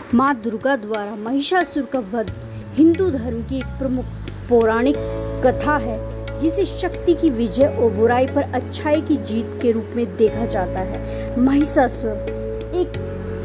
माँ दुर्गा द्वारा महिषासुर का वध हिंदू धर्म की एक प्रमुख पौराणिक कथा है, जिसे शक्ति की विजय और बुराई पर अच्छाई की जीत के रूप में देखा जाता है। महिषासुर एक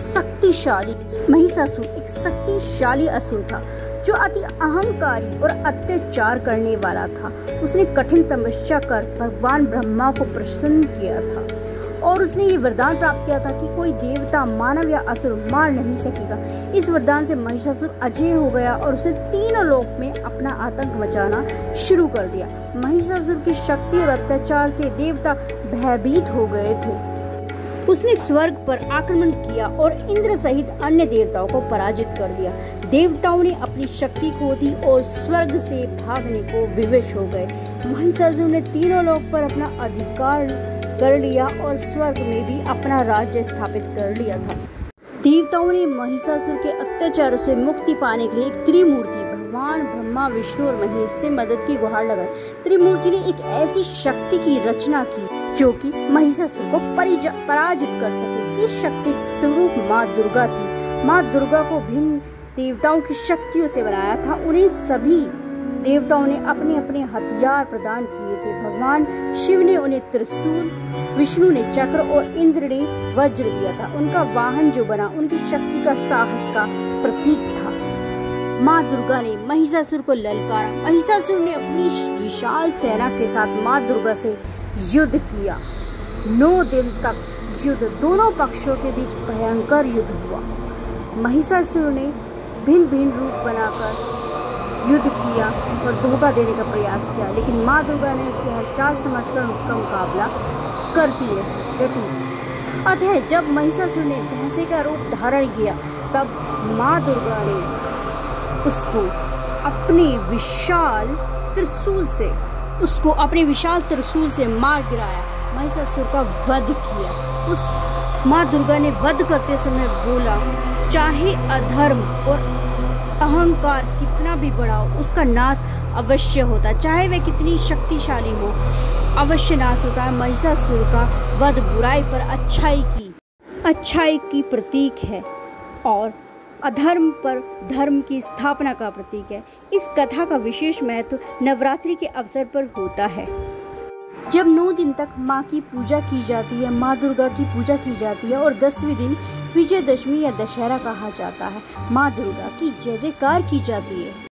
शक्तिशाली असुर था, जो अति अहंकारी और अत्याचार करने वाला था। उसने कठिन तपस्या कर भगवान ब्रह्मा को प्रसन्न किया था और उसने ये वरदान प्राप्त किया था कि कोई देवता, मानव या असुर मार नहीं सकेगा। इस वरदान से महिषासुर अजय हो गया और उसने तीनों लोक में अपना आतंक मचाना शुरू कर दिया। महिषासुर की शक्ति और अत्याचार से देवता भयभीत हो गए थे। उसने स्वर्ग पर आक्रमण किया और इंद्र सहित अन्य देवताओं को पराजित कर दिया। देवताओं ने अपनी शक्ति खो दी और स्वर्ग से भागने को विवश हो गए। महिषासुर ने तीनों लोक पर अपना अधिकार कर लिया और स्वर्ग में भी अपना राज्य स्थापित कर लिया था। देवताओं ने महिषासुर के अत्याचारों से मुक्ति पाने के लिए एक त्रिमूर्ति भगवान ब्रह्मा, विष्णु और महेश से मदद की गुहार लगाई। त्रिमूर्ति ने एक ऐसी शक्ति की रचना की जो कि महिषासुर को पराजित कर सके। इस शक्ति स्वरूप माँ दुर्गा थी। माँ दुर्गा को भिन्न देवताओं की शक्तियों से बनाया था। उन्हें सभी देवताओं ने अपने अपने हथियार प्रदान किए थे। भगवान शिव ने उन्हें त्रिशूल, विष्णु ने चक्र और इंद्र ने वज्र दिया था। उनका वाहन जो बना उनकी शक्ति का साहस का प्रतीक था। माँ दुर्गा ने महिषासुर को ललकारा। महिषासुर ने अपनी विशाल सेना के साथ माँ दुर्गा से युद्ध किया। 9 दिन तक दोनों पक्षों के बीच भयंकर युद्ध हुआ। महिषासुर ने भिन्न भिन्न रूप बनाकर युद्ध किया और धोखा देने का प्रयास किया, लेकिन माँ दुर्गा ने उसकी हर चाल समझकर उसका मुकाबला करती रही। अतः जब महिषासुर ने भैंसे का रूप धारण किया, तब माँ दुर्गा ने उसको अपने विशाल त्रिशूल से मार गिराया। महिषासुर का वध किया। उस माँ दुर्गा ने वध करते समय बोला, चाहे अधर्म और अहंकार कितना भी बड़ा हो, उसका नाश अवश्य होता। चाहे वह कितनी शक्तिशाली हो, अवश्य नाश होता है। महिषासुर का वध बुराई पर अच्छाई की प्रतीक है और अधर्म पर धर्म की स्थापना का प्रतीक है। इस कथा का विशेष महत्व नवरात्रि के अवसर पर होता है, जब 9 दिन तक माँ की पूजा की जाती है, माँ दुर्गा की पूजा की जाती है और 10वें दिन विजयदशमी या दशहरा कहा जाता है। माँ दुर्गा की जय जयकार की जाती है।